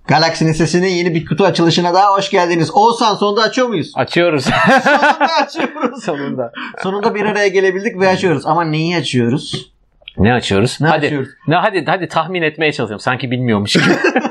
Galaxy'nin sesinin yeni bir kutu açılışına daha hoş geldiniz. Oğuzhan, sonunda açıyor muyuz? Açıyoruz. Sonunda açıyoruz. Sonunda. Sonunda bir araya gelebildik ve açıyoruz. Ama neyi açıyoruz? Ne açıyoruz? Açıyoruz? Hadi tahmin etmeye çalışıyorum. Sanki bilmiyormuş gibi.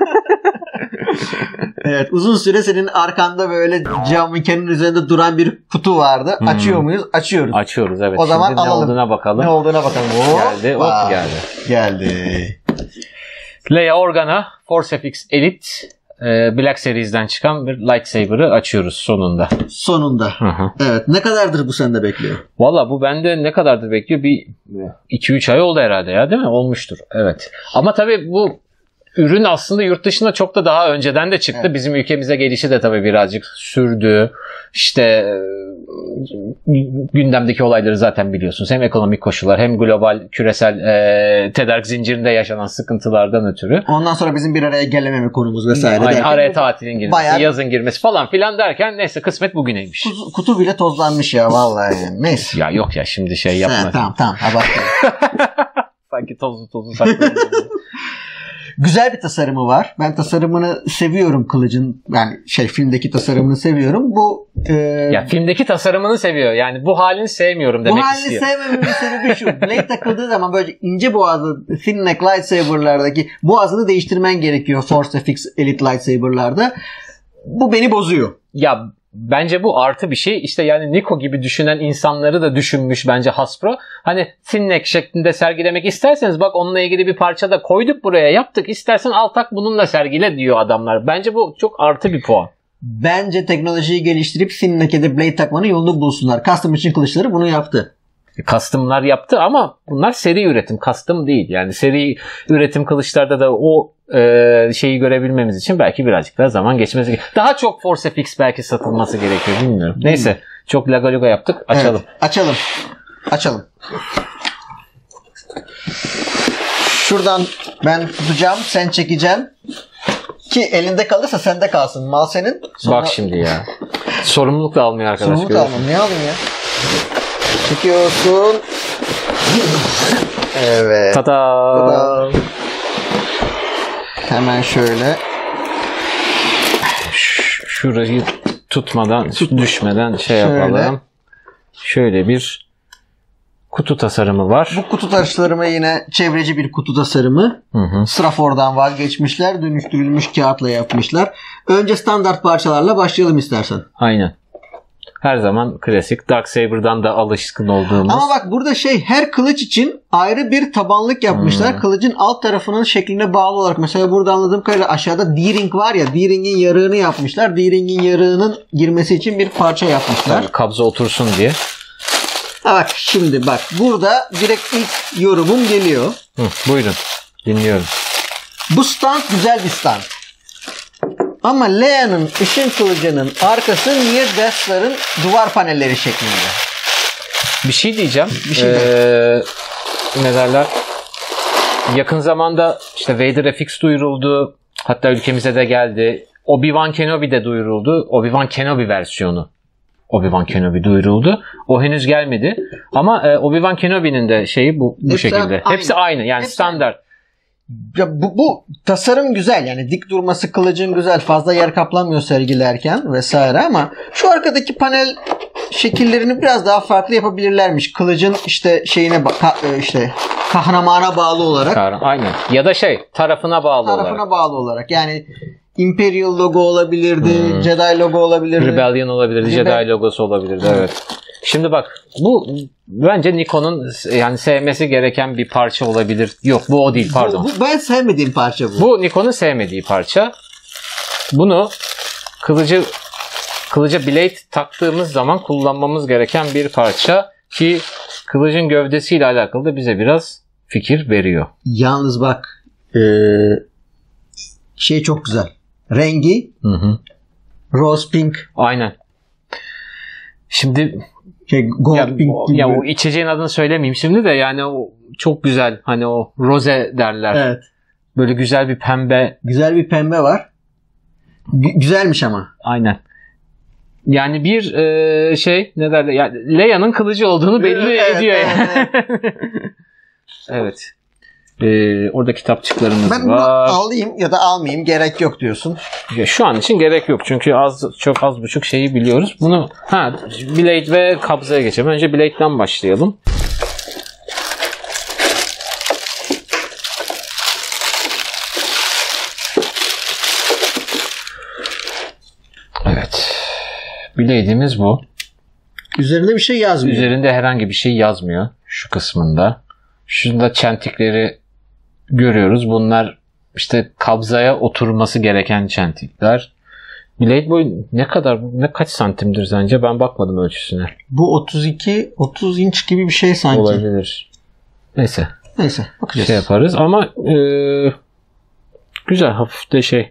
Evet, uzun süre senin arkanda böyle cam mekanın üzerinde duran bir kutu vardı. Açıyor muyuz? Açıyoruz. Açıyoruz, evet. O zaman şimdi alalım. ne olduğuna bakalım. Ne olduğuna bakalım. Geldi. Hop geldi. Geldi. Leia Organa Force FX Elite Black Series'den çıkan bir lightsaber'ı açıyoruz sonunda. Sonunda. Hı. Evet. Ne kadardır bu sende bekliyor? Valla bu bende ne kadardır bekliyor? Bir 2-3 ay oldu herhalde ya, değil mi? Olmuştur. Evet. Ama tabii bu ürün aslında yurt dışında çok da daha önceden de çıktı. Evet. Bizim ülkemize gelişi de tabii birazcık sürdü. İşte gündemdeki olayları zaten biliyorsunuz. Hem ekonomik koşullar hem global küresel tedarik zincirinde yaşanan sıkıntılardan ötürü. Ondan sonra bizim bir araya gelememe konumuz vesaire. Aynen, araya tatilin girmesi, bayağı... yazın girmesi falan filan derken neyse kısmet bugüneymiş. Kutu bile tozlanmış ya vallahi. Neyse. Ya yok ya, şimdi şey yapma. Tamam. Sanki tozlu saklanıyor. Güzel bir tasarımı var. Ben tasarımını seviyorum kılıcın. Yani filmdeki tasarımını seviyorum. Bu ya filmdeki tasarımını seviyor. Yani bu halini sevmiyorum demek istiyor. Bu halini sevmememin sebebi şu. Blade takıldığı zaman böyle ince boğazlı thin neck lightsaber'lardaki boğazını değiştirmen gerekiyor Force FX Elite lightsaber'larda. Bu beni bozuyor. Ya bence bu artı bir şey. İşte yani Nico gibi düşünen insanları da düşünmüş bence Hasbro. Hani thin neck şeklinde sergilemek isterseniz bak onunla ilgili bir parça da koyduk buraya, yaptık. İstersen al tak bununla sergile diyor adamlar. Bence bu çok artı bir puan. Bence teknolojiyi geliştirip thin neck'e de blade takmanın yolunu bulsunlar. Custom için kılıçları bunu yaptı. Custom'lar yaptı ama bunlar seri üretim. Custom değil. Yani seri üretim kılıçlarda da o şeyi görebilmemiz için belki birazcık daha zaman geçmesi gerekiyor. Daha çok Force FX belki satılması gerekiyor. Bilmiyorum. Neyse. Çok laga yaptık. Açalım. Evet, açalım. Şuradan ben tutacağım. Sen çekeceksin. Ki elinde kalırsa sende kalsın. Mal senin. Sonra... Bak şimdi ya. Sorumluluk da almıyor arkadaş. Sorumluluk da almam. Ne alayım ya? Çekiyorsun. Evet. Tada. Hemen şöyle. Şurayı tutmadan, düşmeden yapalım. Şöyle bir kutu tasarımı var. Bu kutu tasarımı yine çevreci bir kutu tasarımı. Strafor'dan vazgeçmişler. Dönüştürülmüş kağıtla yapmışlar. Önce standart parçalarla başlayalım istersen. Aynen. Her zaman klasik Darksaber'dan da alışkın olduğumuz. Ama bak burada her kılıç için ayrı bir tabanlık yapmışlar. Kılıcın alt tarafının şekline bağlı olarak. Mesela burada anladığım kadarıyla aşağıda D-ring var ya. D-ring'in yarığını yapmışlar. D-ring'in yarığının girmesi için bir parça yapmışlar. Tabii, kabza otursun diye. Bak şimdi burada direkt ilk yorumum geliyor. Buyurun. Dinliyorum. Bu stand güzel bir stand. Ama Leia'nın ışın kılıcının arkası niye Death Star'ın duvar panelleri şeklinde? Bir şey diyeceğim. Ne derler? Yakın zamanda işte Vader FX duyuruldu. Hatta ülkemize de geldi. Obi-Wan Kenobi de duyuruldu. Obi-Wan Kenobi versiyonu. Obi-Wan Kenobi duyuruldu. O henüz gelmedi. Ama Obi-Wan Kenobi'nin de şeyi bu şekilde. Hepsi aynı. Yani hepsi standart. Ya bu tasarım güzel, yani dik durması kılıcın güzel, fazla yer kaplamıyor sergilerken vesaire, ama şu arkadaki panel şekillerini biraz daha farklı yapabilirlermiş. Kılıcın şeyine kahramana bağlı olarak. Aynen. Ya da tarafına bağlı olarak. Yani Imperial logo olabilirdi, Jedi logo olabilirdi. Rebellion olabilirdi, Jedi logosu olabilirdi. Evet. Şimdi bak, bu bence Nikon'un yani sevmesi gereken bir parça olabilir. Yok, bu o değil, pardon. Bu ben sevmediğim parça bu. Bu Nikon'un sevmediği parça. Bunu kılıca blade taktığımız zaman kullanmamız gereken bir parça ki kılıcın gövdesiyle alakalı da bize biraz fikir veriyor. Yalnız bak, çok güzel. Rengi rose pink. Aynen. Şimdi gold pink gibi. Ya o içeceğin adını söylemeyeyim şimdi de, yani o çok güzel, hani o rose derler. Evet. Böyle güzel bir pembe. Güzel bir pembe var. Güzelmiş ama. Aynen. Yani bir ne derler? Yani Leia'nın kılıcı olduğunu belli ediyor yani. Evet. Evet. Orada kitapçıklarımız Ben bunu var. alayım ya da almayayım, gerek yok diyorsun. Ya şu an için gerek yok. Çünkü çok az buçuk şeyi biliyoruz. Bunu Blade ve kabzaya geçelim. Önce Blade'den başlayalım. Evet. Blade'imiz bu. Üzerinde bir şey yazmıyor. Üzerinde herhangi bir şey yazmıyor. Şu kısmında. Şurada çentikleri görüyoruz. Bunlar işte kabzaya oturması gereken çentikler. Blade boyu kaç santimdir sence? Ben bakmadım ölçüsüne. Bu 30 inç gibi bir şey sanki. Olabilir. Neyse bakacağız. Şey yaparız ama güzel, hafif de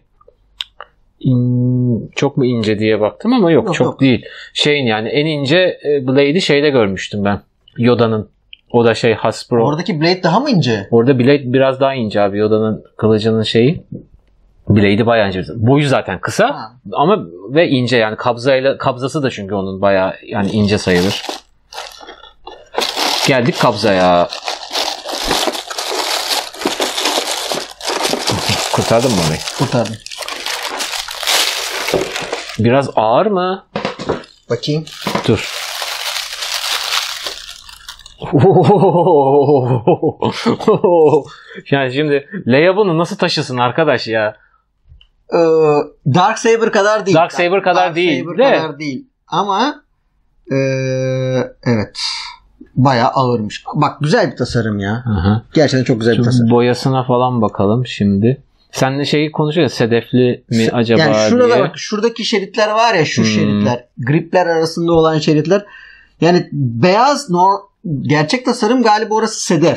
çok mu ince diye baktım ama yok çok değil. Yani en ince Blade'i şeyde görmüştüm ben. Yoda'nın. O da Hasbro. Oradaki Blade daha mı ince? Orada Blade biraz daha ince abi. Yoda'nın kılıcının Blade'i bayağı ince. Boyu zaten kısa ama ve ince, yani kabzası da çünkü onun bayağı yani ince sayılır. Geldik kabzaya. Kurtardın mı orayı? Kurtardım. Biraz ağır mı? Bakayım. Dur. Yani şimdi Leia bunu nasıl taşısın arkadaş ya? Darksaber kadar değil. Darksaber kadar değil. Ama evet. Bayağı ağırmış. Bak güzel bir tasarım ya. Hı-hı. Gerçekten çok güzel bir tasarım. Boyasına falan bakalım şimdi. Seninle konuşuyoruz. Sedefli mi acaba yani şurada diye. Bak şuradaki şeritler var ya, şu şeritler. Gripler arasında olan şeritler. Yani beyaz gerçek tasarım galiba orası sedef.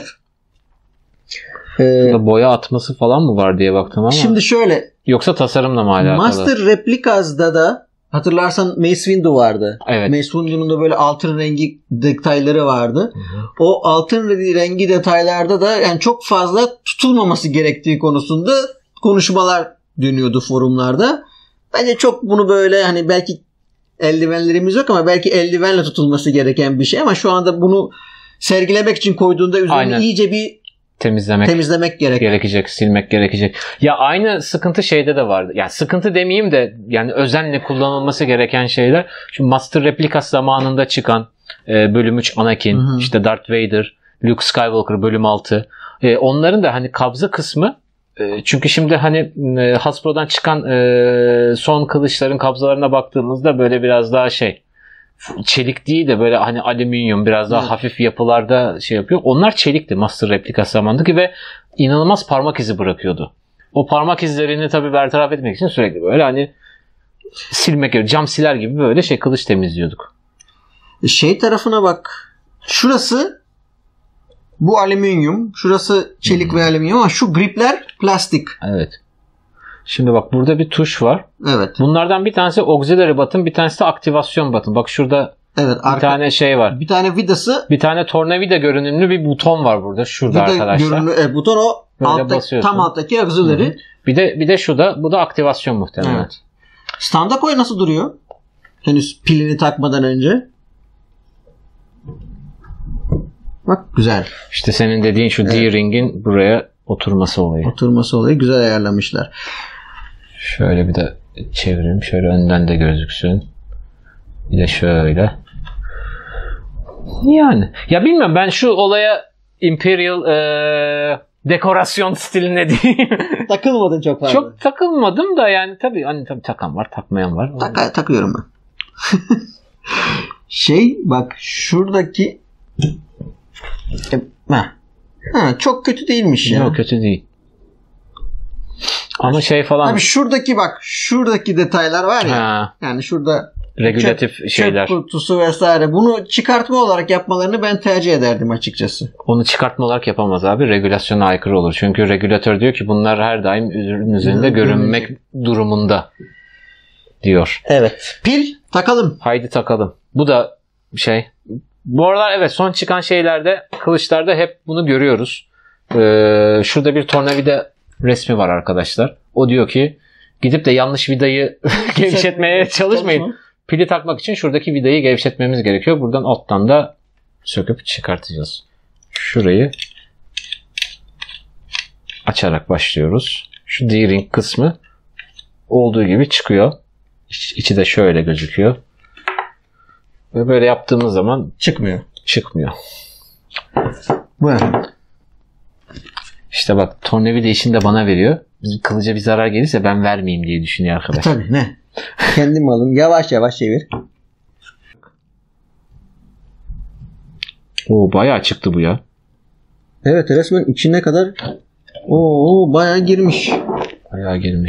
Boya atması falan mı var diye baktım ama. Şimdi şöyle. Yoksa tasarımla mı alakalı? Master Replicas'da da hatırlarsan Mace Windu vardı. Evet. Mace Windu'nun da böyle altın rengi detayları vardı. Hı-hı. O altın rengi detaylarda da yani çok fazla tutulmaması gerektiği konusunda konuşmalar dönüyordu forumlarda. Bence çok bunu böyle hani belki eldivenlerimiz yok ama belki eldivenle tutulması gereken bir şey ama şu anda bunu sergilemek için koyduğunda üzerine iyice bir temizlemek gerekecek, silmek gerekecek. Ya aynı sıkıntı şeyde de vardı. Yani sıkıntı demeyeyim de yani özenle kullanılması gereken şeyler. Şu Master Replicas zamanında çıkan bölüm 3 Anakin, hı-hı, işte Darth Vader, Luke Skywalker bölüm 6. Onların da hani kabza kısmı, çünkü şimdi hani Hasbro'dan çıkan son kılıçların kabzalarına baktığımızda böyle biraz daha çelik değil de böyle hani alüminyum, biraz daha hafif yapılarda yapıyor. Onlar çelikti Master Replicas zamanındaki ve inanılmaz parmak izi bırakıyordu. O parmak izlerini tabii bertaraf etmek için sürekli böyle hani silmek gibi, cam siler gibi böyle kılıç temizliyorduk. Tarafına bak. Şurası bu alüminyum, şurası çelik ve alüminyum ama şu gripler plastik. Evet. Şimdi bak burada bir tuş var. Evet. Bunlardan bir tanesi auxiliary button, bir tanesi de aktivasyon button. Bak şurada bir tane var. Bir tane vidası. Bir tane tornavida görünümlü bir buton var burada. Şurada arkadaşlar. Görünümlü buton o tam alttaki auxiliary. Bir de bu da aktivasyon muhtemelen. Evet. Standa koy nasıl duruyor? Henüz pilini takmadan önce. Bak güzel. İşte senin dediğin şu D-ring'in buraya oturması olayı. Güzel ayarlamışlar. Şöyle bir de çevireyim. Şöyle önden de gözüksün. Bir de şöyle. Yani. Ya bilmiyorum, ben şu olaya Imperial dekorasyon stiline diyeyim. Takılmadın çok fazla. Çok takılmadım da yani tabii takan var, takmayan var. Takıyorum ben. bak şuradaki çok kötü değilmiş ya. Yok, kötü değil. Ama falan. Abi şuradaki detaylar var ya. Yani şurada regülatif şeyler. Çöp kutusu vesaire. Bunu çıkartma olarak yapmalarını ben tercih ederdim açıkçası. Onu çıkartma olarak yapamaz abi. Regülasyona aykırı olur. Çünkü regülatör diyor ki bunlar her daim ürün üzerinde görünmek durumunda diyor. Evet. Pil takalım. Haydi takalım. Bu da Bu aralar evet, son çıkan şeylerde, kılıçlarda hep bunu görüyoruz. Şurada bir tornavida resmi var arkadaşlar. O diyor ki gidip de yanlış vidayı gevşetmeye çalışmayın. Pili takmak için şuradaki vidayı gevşetmemiz gerekiyor. Buradan alttan da söküp çıkartacağız. Şurayı açarak başlıyoruz. Şu D-ring kısmı olduğu gibi çıkıyor. İçi de şöyle gözüküyor. Ve böyle yaptığımız zaman Çıkmıyor. çıkmıyor. Bu ne? İşte bak, tornavida işini de bana veriyor. Kılıca bir zarar gelirse ben vermeyeyim diye düşünüyor arkadaş. Tabii ne? Kendim alın. Yavaş yavaş çevir. Oo, bayağı çıktı bu ya. Evet, resmen içine kadar bayağı girmiş. Bayağı girmiş.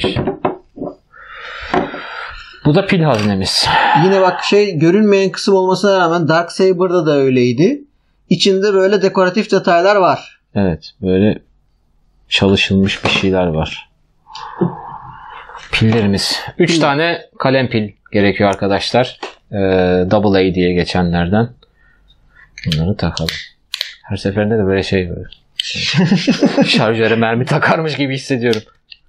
Bu da pil haznemiz. Yine bak görünmeyen kısım olmasına rağmen Darksaber'da da öyleydi. İçinde böyle dekoratif detaylar var. Evet, böyle çalışılmış bir şeyler var. Pillerimiz. 3 tane kalem pil gerekiyor arkadaşlar. Double A diye geçenlerden. Bunları takalım. Her seferinde de böyle böyle. Şarjöre mermi takarmış gibi hissediyorum.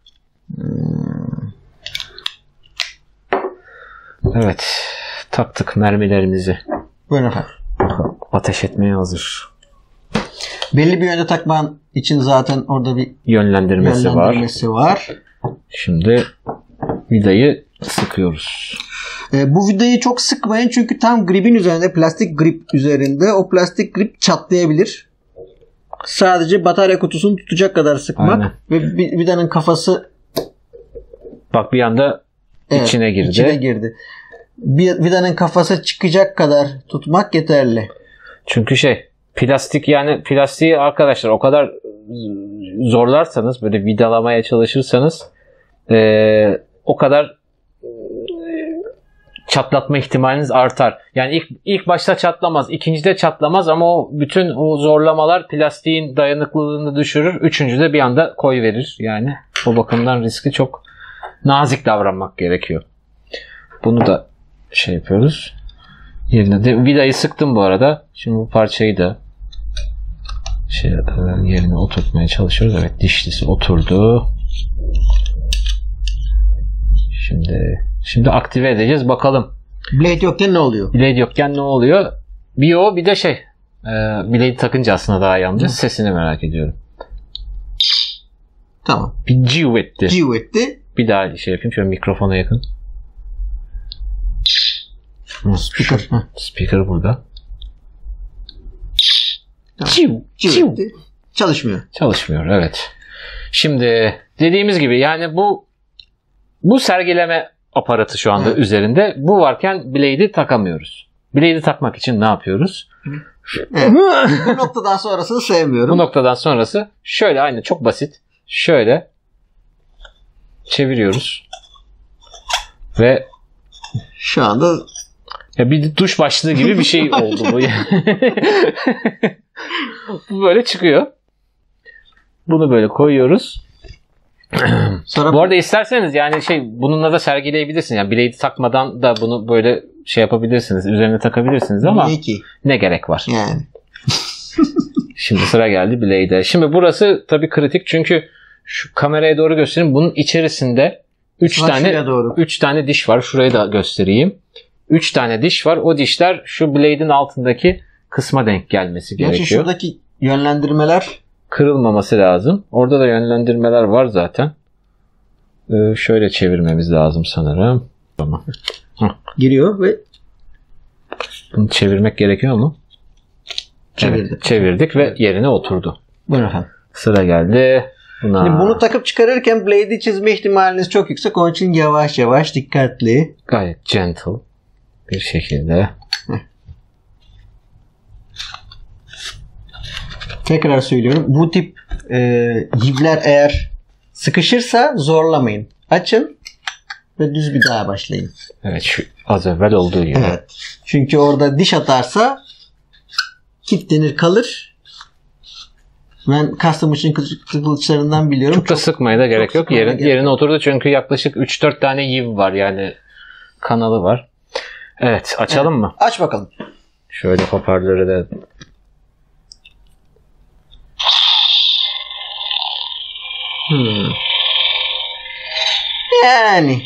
Evet. Taktık mermilerimizi. Buyurun efendim. Ateş etmeye hazır. Belli bir yönde takman için zaten orada bir Yönlendirmesi var. Şimdi vidayı sıkıyoruz. Bu vidayı çok sıkmayın çünkü tam gripin üzerinde, plastik grip üzerinde, o plastik grip çatlayabilir. Sadece batarya kutusunu tutacak kadar sıkmak. Aynen. Ve vidanın kafası bak bir anda içine girdi. İçine girdi. Vidanın kafası çıkacak kadar tutmak yeterli. Çünkü plastiği arkadaşlar o kadar zorlarsanız, böyle vidalamaya çalışırsanız o kadar çatlatma ihtimaliniz artar. Yani ilk başta çatlamaz, ikincide çatlamaz ama bütün o zorlamalar plastiğin dayanıklılığını düşürür. Üçüncüde bir anda koyverir. Yani o bakımdan riski çok nazik davranmak gerekiyor. Bunu da yapıyoruz. Yerine de vidayı sıktım bu arada. Şimdi bu parçayı da yerine oturtmaya çalışıyoruz. Evet, dişlisi oturdu. Şimdi aktive edeceğiz. Bakalım. Blade yokken ne oluyor? Blade yokken ne oluyor? Bir de Blade takınca aslında daha iyi anlayacağız. Sesini merak ediyorum. Tamam. Bir ciu etti. Ciu etti. Bir daha yapayım. Şöyle mikrofona yakın. Speaker. Speaker burada. Tamam. Ciu etti. Çalışmıyor, evet. Şimdi dediğimiz gibi yani bu sergileme aparatı şu anda üzerinde. Bu varken Blade'i takamıyoruz. Blade'i takmak için ne yapıyoruz? Evet. Bu noktadan sonrasını sevmiyorum. Bu noktadan sonrası aynı, çok basit. Şöyle çeviriyoruz. Ve şu anda bir duş başlığı gibi bir şey oldu bu. Bu böyle çıkıyor. Bunu böyle koyuyoruz. Sonra bu arada isterseniz bununla da sergileyebilirsiniz. Yani Blade'i takmadan da bunu böyle yapabilirsiniz. Üzerine takabilirsiniz ama ne gerek var? Yani. Şimdi sıra geldi Blade'e. Şimdi burası tabii kritik çünkü şu kameraya doğru göstereyim. Bunun içerisinde 3 tane diş var. Şurayı da göstereyim. 3 tane diş var. O dişler şu Blade'in altındaki kısma denk gelmesi gerekiyor. Şuradaki yönlendirmeler kırılmaması lazım. Orada da yönlendirmeler var zaten. Şöyle çevirmemiz lazım sanırım. Tamam. Giriyor ve bunu çevirmek gerekiyor mu? Çevirdik. Evet, çevirdik ve yerine oturdu. Buyurun efendim. Sıra geldi buna. Şimdi bunu takıp çıkarırken Blade'i çizme ihtimaliniz çok yüksek. Onun için yavaş yavaş, dikkatli. Gayet gentle bir şekilde. Tekrar söylüyorum. Bu tip yivler eğer sıkışırsa zorlamayın. Açın ve düz bir daha başlayın. Evet, şu az evvel olduğu gibi. Evet. Çünkü orada diş atarsa kilitlenir kalır. Ben custom için kılıçlarından biliyorum. Çok da sıkmaya da gerek yok. Yerine oturdu çünkü yaklaşık 3-4 tane yiv var, yani kanalı var. Evet, açalım mı? Aç bakalım. Şöyle hoparlörü de Yani.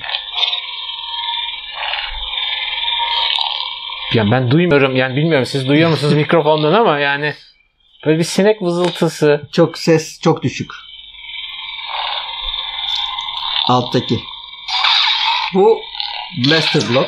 Ya ben duymuyorum, yani bilmiyorum siz duyuyor musunuz mikrofondan ama yani böyle bir sinek vızıltısı. Ses çok düşük. Alttaki. Bu Blaster Block.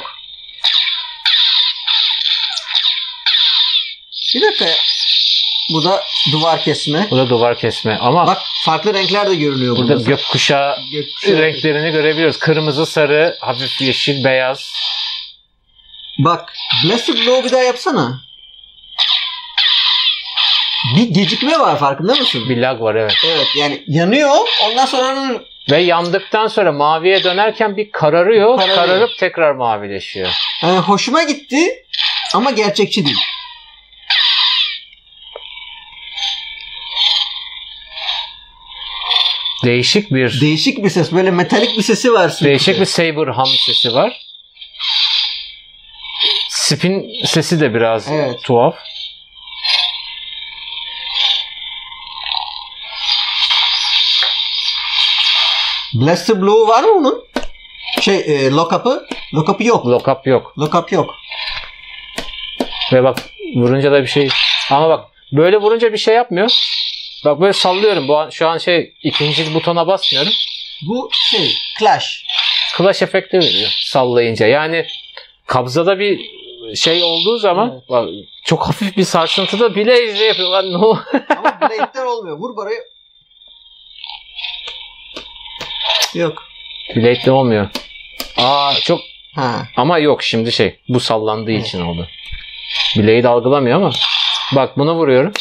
Bir dakika. Bu da duvar kesme. Bu da duvar kesme. Ama bak farklı renkler de görünüyor burada. Gökkuşağı renklerini görebiliyoruz. Kırmızı, sarı, hafif yeşil, beyaz. Bak Blaster Block'u bir daha yapsana. Bir gecikme var, farkında mısın? Bir lag var, evet. Evet, yani yanıyor, ondan sonra ve yandıktan sonra maviye dönerken bir kararıyor. Kararıp tekrar mavileşiyor. Yani hoşuma gitti ama gerçekçi değil. Değişik bir ses. Böyle metalik bir sesi var. Değişik bir saber hum sesi var. Spin sesi de biraz tuhaf. Blaster Blue var mı onun? Lock-up'ı? Lock-up'ı yok. Lock-up yok. Lock-up yok. Ve bak vurunca da bir şey. Ama bak böyle vurunca bir şey yapmıyor. Bak böyle sallıyorum. Şu an ikinci butona basmıyorum. Bu Clash. Clash efekti veriyor sallayınca. Yani kabzada bir şey olduğu zaman bak, çok hafif bir sarsıntıda bile izle yapıyor. Lan no. Ama Blade'den olmuyor. Vur barayı. Yok. Blade'de olmuyor. Çok. Ha. Ama yok şimdi bu sallandığı için oldu. Blade algılamıyor ama bak bunu vuruyorum.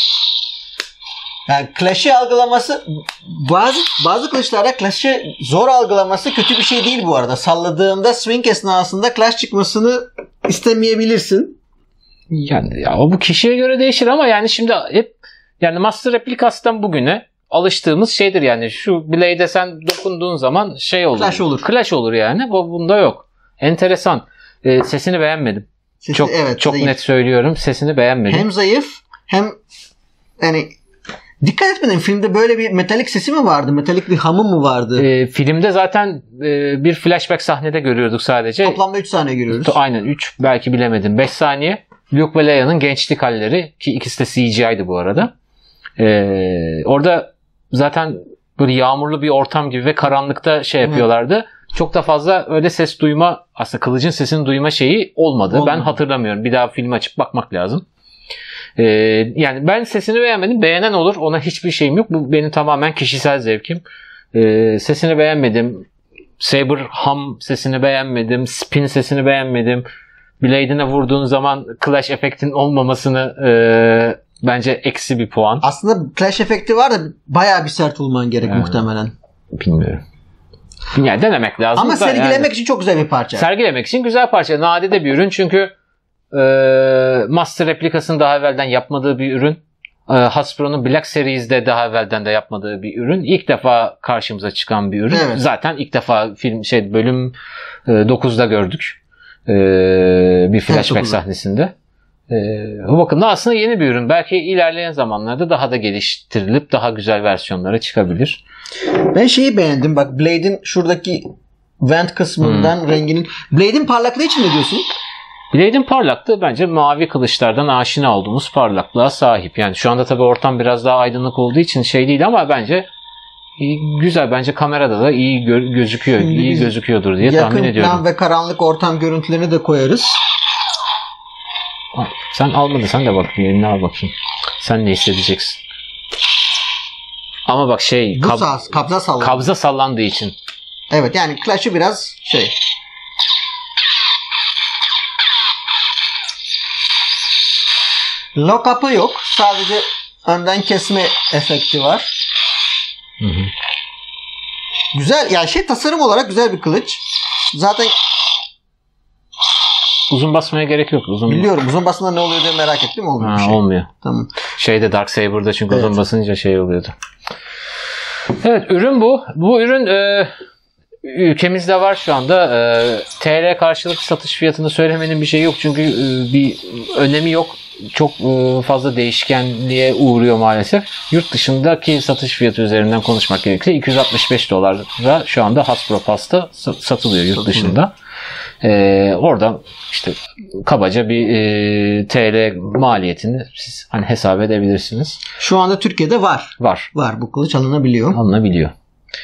Yani Clash'i algılaması bazı kılıçlarda Clash'i zor algılaması kötü bir şey değil bu arada. Salladığında swing esnasında Clash çıkmasını istemeyebilirsin. Yani ya, bu kişiye göre değişir ama yani şimdi hep yani Master Replicas'tan bugüne alıştığımız şeydir yani. Şu Blade'e sen dokunduğun zaman olur. Clash olur. Clash olur yani. Bunda yok. Enteresan. Sesini beğenmedim. Çok zayıf. Net söylüyorum. Sesini beğenmedim. Hem zayıf hem yani dikkat etmedim. Filmde böyle bir metalik sesi mi vardı? Metalik bir hamı mı vardı? Filmde zaten bir flashback sahnede görüyorduk sadece. Toplamda 3 saniye görüyoruz. Aynen 3. Belki bilemedim. 5 saniye. Luke ve Leia'nın gençlik halleri ki ikisi de CGI'di bu arada. Orada zaten böyle yağmurlu bir ortam gibi ve karanlıkta yapıyorlardı. Çok da fazla öyle ses duyma, aslında kılıcın sesini duyma şeyi olmadı. Ben hatırlamıyorum. Bir daha filmi açıp bakmak lazım. Yani ben sesini beğenmedim. Beğenen olur. Ona hiçbir şeyim yok. Bu benim tamamen kişisel zevkim. Sesini beğenmedim. Saber hum sesini beğenmedim. Spin sesini beğenmedim. Blade'ine vurduğun zaman clash efektin olmamasını bence eksi bir puan. Aslında clash efekti var da bayağı bir sert olman gerek muhtemelen. Bilmiyorum. Yani denemek lazım. Ama sergilemek için çok güzel bir parça. Sergilemek için güzel parça. Nadide bir ürün çünkü Master Replicas'ın daha evvelden yapmadığı bir ürün. Hasbro'nun Black Series'de daha evvelden de yapmadığı bir ürün. İlk defa karşımıza çıkan bir ürün. Evet. Zaten ilk defa bölüm 9'da gördük. Bir flashback sahnesinde. Bu bakımdan aslında yeni bir ürün. Belki ilerleyen zamanlarda daha da geliştirilip daha güzel versiyonlara çıkabilir. Ben beğendim. Bak Blade'in şuradaki vent kısmından renginin. Blade'in parlaklığı için ne diyorsun? Blade'in parlaklığı bence mavi kılıçlardan aşina olduğumuz parlaklığa sahip. Yani şu anda tabii ortam biraz daha aydınlık olduğu için değil ama bence güzel. Bence kamerada da iyi gözüküyor. İyi gözüküyordur diye tahmin ediyorum. Yakın ve karanlık ortam görüntülerini de koyarız. Sen almadın. Sen de bak. Eline al bakayım. Sen ne hissedeceksin? Ama bak kabza sallandığı için. Evet yani Clash'ı biraz Lock-up'ı yok. Sadece önden kesme efekti var. Hı hı. Güzel. Yani tasarım olarak güzel bir kılıç. Zaten uzun basmaya gerek yok. Biliyorum. Uzun basında ne oluyor diye merak ettim. Olmuyor bir şey. Olmuyor. Tamam. Darksaber'da çünkü uzun basınca oluyordu. Evet, ürün bu. Bu ürün ülkemizde var şu anda. TL karşılık satış fiyatını söylemenin bir şey yok. Çünkü bir önemi yok. Çok fazla değişkenliğe uğruyor maalesef. Yurt dışındaki satış fiyatı üzerinden konuşmak gerekirse $265 şu anda Hasbro Pass'ta satılıyor yurt dışında. Oradan kabaca bir TL maliyetini siz hesap edebilirsiniz. Şu anda Türkiye'de var. Var. Bu kılıç alınabiliyor.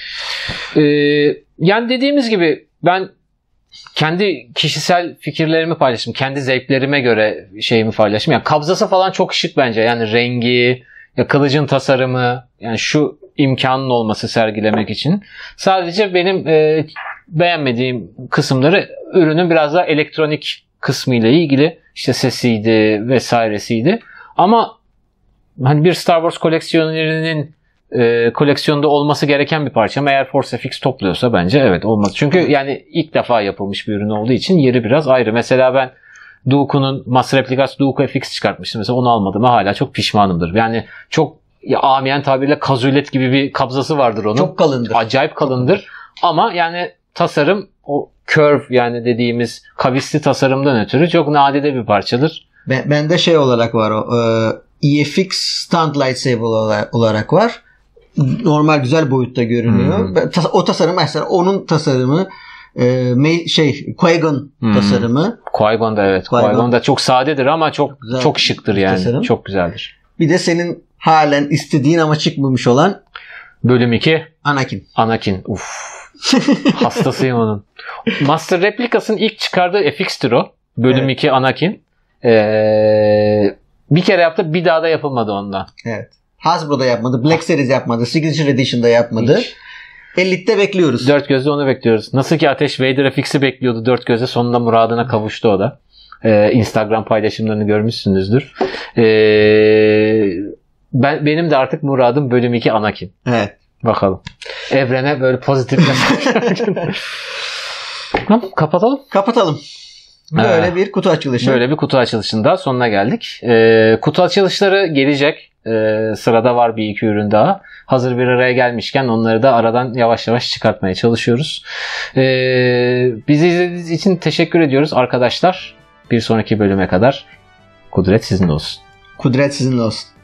Yani dediğimiz gibi ben kendi kişisel fikirlerimi paylaştım. Kendi zevklerime göre şeyimi paylaştım. Yani kabzası falan çok şık bence. Yani rengi, ya kılıcın tasarımı, yani şu imkanın olması sergilemek için. Sadece benim beğenmediğim kısımları ürünün biraz daha elektronik kısmı ile ilgili. İşte sesiydi vesairesiydi. Ama hani bir Star Wars koleksiyonerinin koleksiyonda olması gereken bir parça. Ama eğer Force FX topluyorsa bence evet olmaz. Çünkü yani ilk defa yapılmış bir ürün olduğu için yeri biraz ayrı. Mesela ben Dooku'nun Master Replicas Dooku FX çıkartmıştım. Mesela onu almadığıma hala çok pişmanımdır. Yani çok amiyen tabirle kazulet gibi bir kabzası vardır onun. Çok kalındır. Acayip kalındır. Ama yani tasarım o curve yani dediğimiz kavisli tasarımdan ötürü çok nadide bir parçadır. Bende şey olarak var o EFX Stand Lightsaber olarak var. Normal güzel boyutta görünüyor. O tasarım mesela onun tasarımı Qui-Gon tasarımı. Qui-Gon da evet. Qui-Gon da çok sadedir ama çok güzel, çok şıktır yani. Tasarım. Çok güzeldir. Bir de senin halen istediğin ama çıkmamış olan bölüm 2 Anakin. Uf. Hastasıyım onun. Master Replicas'ın ilk çıkardığı FX'tir o. Bölüm 2 Anakin. Bir kere yaptı, bir daha da yapılmadı ondan. Evet. Hasbro'da yapmadı, Black Series yapmadı, Signature Edition'da yapmadı. Elite'de bekliyoruz. Dört gözle onu bekliyoruz. Nasıl ki Ateş Vader FX'i bekliyordu dört gözle, sonunda muradına kavuştu o da. Instagram paylaşımlarını görmüşsünüzdür. Benim de artık muradım bölüm 2 Anakin. Evet. Bakalım. Evrene böyle pozitif mesaj. Tamam, kapatalım. Böyle bir kutu açılışı. Böyle bir kutu açılışında sonuna geldik. Kutu açılışları gelecek. Sırada var bir iki ürün daha. Hazır bir araya gelmişken onları da aradan yavaş yavaş çıkartmaya çalışıyoruz. Bizi izlediğiniz için teşekkür ediyoruz arkadaşlar. Bir sonraki bölüme kadar kudret sizinle olsun. Kudret sizinle olsun.